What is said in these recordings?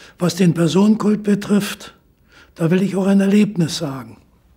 Was den Personenkult betrifft, da will ich auch ein Erlebnis sagen.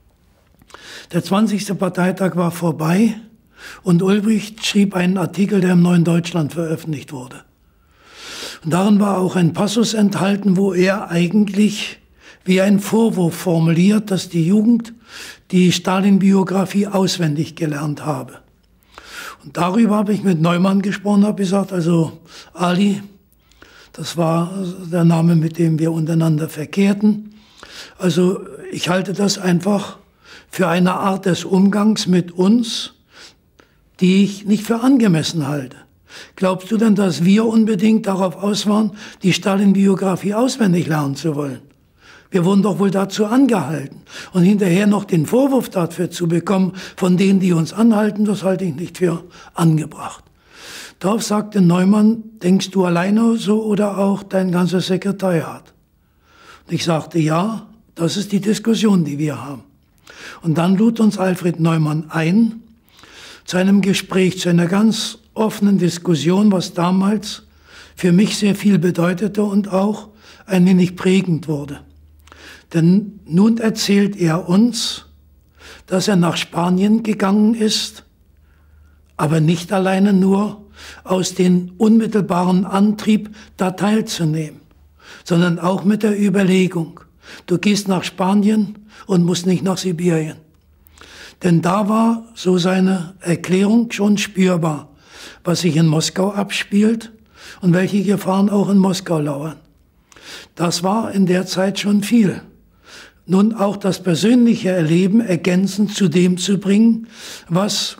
Der 20. Parteitag war vorbei und Ulbricht schrieb einen Artikel, der im Neuen Deutschland veröffentlicht wurde. Und darin war auch ein Passus enthalten, wo er eigentlich wie ein Vorwurf formuliert, dass die Jugend die Stalin-Biografie auswendig gelernt habe. Und darüber habe ich mit Neumann gesprochen, habe gesagt, also Ali, das war der Name, mit dem wir untereinander verkehrten. Also ich halte das einfach für eine Art des Umgangs mit uns, die ich nicht für angemessen halte. Glaubst du denn, dass wir unbedingt darauf aus waren, die Stalin-Biografie auswendig lernen zu wollen? Wir wurden doch wohl dazu angehalten. Und hinterher noch den Vorwurf dafür zu bekommen, von denen, die uns anhalten, das halte ich nicht für angebracht. Darauf sagte Neumann, denkst du alleine so oder auch dein ganzes Sekretariat? Und ich sagte, ja, das ist die Diskussion, die wir haben. Und dann lud uns Alfred Neumann ein zu einem Gespräch, zu einer ganz offenen Diskussion, was damals für mich sehr viel bedeutete und auch ein wenig prägend wurde. Denn nun erzählt er uns, dass er nach Spanien gegangen ist, aber nicht alleine nur aus dem unmittelbaren Antrieb, da teilzunehmen, sondern auch mit der Überlegung, du gehst nach Spanien und musst nicht nach Sibirien. Denn da war, so seine Erklärung, schon spürbar, was sich in Moskau abspielt und welche Gefahren auch in Moskau lauern. Das war in der Zeit schon viel. Nun auch das persönliche Erleben ergänzend zu dem zu bringen, was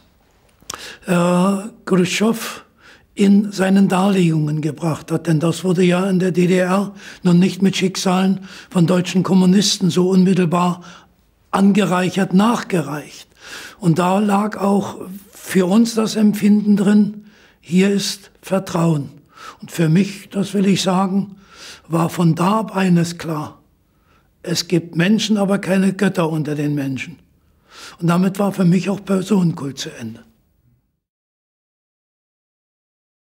Khrushchev in seinen Darlegungen gebracht hat. Denn das wurde ja in der DDR nun nicht mit Schicksalen von deutschen Kommunisten so unmittelbar angereichert, nachgereicht. Und da lag auch für uns das Empfinden drin, hier ist Vertrauen. Und für mich, das will ich sagen, war von da ab eines klar. Es gibt Menschen, aber keine Götter unter den Menschen. Und damit war für mich auch Personenkult zu Ende.